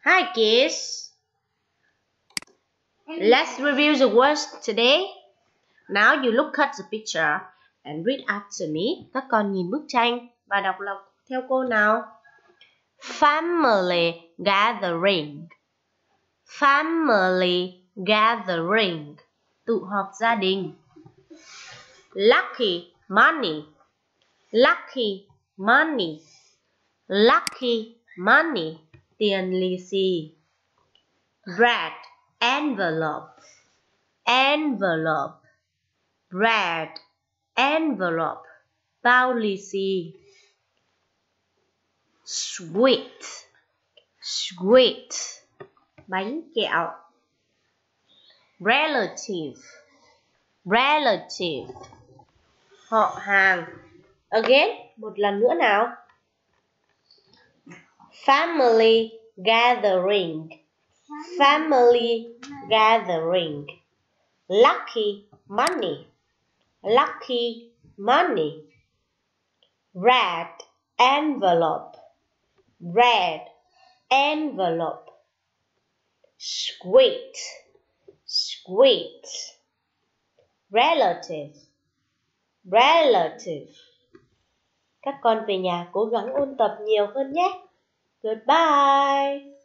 Hi kids. Let's review the words today. Now you look at the picture and read after me. Các con nhìn bức tranh và đọc theo cô nào. Family gathering. Family gathering. Tụ họp gia đình. Lucky money. Lucky money. Lucky money. Tiền lì xì. Red envelope. Envelope. Red envelope. Bao lì xì. Sweet. Sweet. Bánh kẹo. Relative. Relative. Họ hàng. Again, một lần nữa nào. Family gathering. Family gathering. Lucky money. Lucky money. Red envelope. Red envelope. Sweet. Sweet. Relative. Relative. Các con về nhà cố gắng ôn tập nhiều hơn nhé. Goodbye.